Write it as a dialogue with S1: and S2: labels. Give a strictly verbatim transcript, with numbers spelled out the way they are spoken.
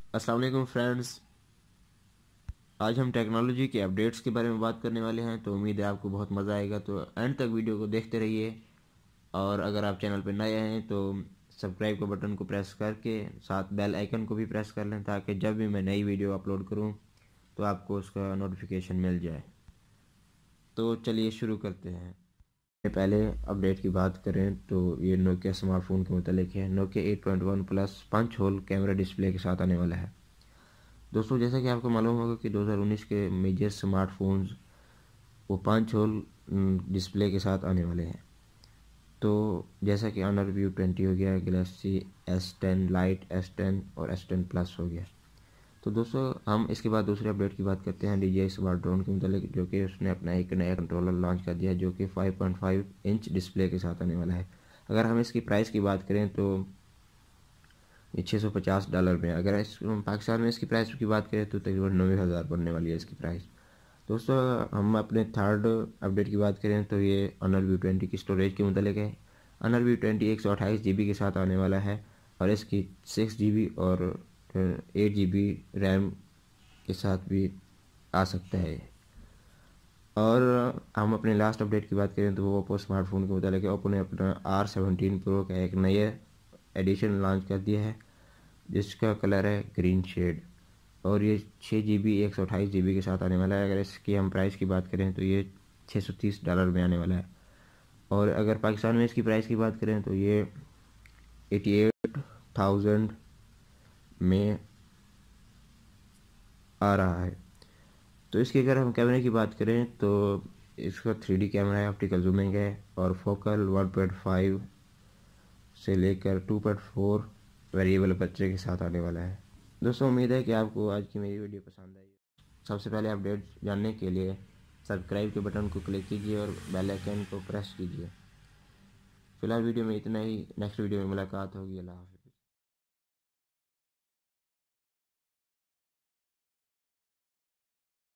S1: अस्सलाम वालेकुम फ्रेंड्स। आज हम टेक्नोलॉजी के अपडेट्स के बारे में बात करने वाले हैं, तो उम्मीद है आपको बहुत मज़ा आएगा। तो एंड तक वीडियो को देखते रहिए। और अगर आप चैनल पर नए हैं तो सब्सक्राइब के बटन को प्रेस करके साथ बेल आइकन को भी प्रेस कर लें, ताकि जब भी मैं नई वीडियो अपलोड करूं तो आपको उसका नोटिफिकेशन मिल जाए। तो चलिए शुरू करते हैं। पहले अपडेट की बात करें तो ये नोकिया स्मार्टफोन के मुतालिक है। Nokia eight point one plus punch hole camera display के साथ आने वाला है। दोस्तों, जैसा कि आपको मालूम होगा कि दो हज़ार उन्नीस के मेजर स्मार्टफोन्स वो पाँच होल डिस्प्ले के साथ आने वाले हैं। तो जैसा कि ऑनर व्यू ट्वेंटी हो गया, Galaxy S ten lite, S ten और एस टेन प्लस हो गया। तो दोस्तों, हम इसके बाद दूसरे अपडेट की बात करते हैं D J I smart drone के मुतालिक, जो कि उसने अपना एक नया कंट्रोलर लॉन्च कर दिया है, जो कि five point five inch display के साथ आने वाला है। अगर हम इसकी प्राइस की बात करें तो ये छः सौ पचास डॉलर में। अगर इस पाकिस्तान में इसकी प्राइस की बात करें तो तकरीबन नब्बे हज़ार पड़ने वाली है इसकी प्राइस। दोस्तों, हम अपने थर्ड अपडेट की बात करें तो ये ऑनर व्यू ट्वेंटी की स्टोरेज के मुतालिक है। ऑनर व्यू ट्वेंटी एक सौ अट्ठाईस जी बी के साथ आने वाला है, और इसकी सिक्स जी बी और एट जी बी रैम के साथ भी आ सकता है। और हम अपने लास्ट अपडेट की बात करें तो वो ओप्पो स्मार्टफोन के मुतालिक है। ओप्पो ने अपना आर सेवनटीन प्रो का एक नया एडिशन लॉन्च कर दिया है, जिसका कलर है ग्रीन शेड, और ये छः जी बी एक सौ अट्ठाईस जी बी के साथ आने वाला है। अगर इसकी हम प्राइस की बात करें तो ये छः सौ तीस डॉलर में आने वाला है। और अगर पाकिस्तान में इसकी प्राइस की बात करें तो ये एटी एट थाउजेंड में आ रहा है। तो इसकी अगर हम कैमरे की बात करें तो इसका थ्री डी कैमरा है, ऑप्टिकल जूमिंग है, और फोकल वन पॉइंट फाइव से लेकर two point four variable aperture के साथ आने वाला है। दोस्तों, उम्मीद है कि आपको आज की मेरी वीडियो पसंद आई। सबसे पहले अपडेट जानने के लिए सब्सक्राइब के बटन को क्लिक कीजिए और बेल आइकन को प्रेस कीजिए। फिलहाल वीडियो में इतना ही। नेक्स्ट वीडियो में मुलाकात होगी। अल्लाह हाफ़िज़।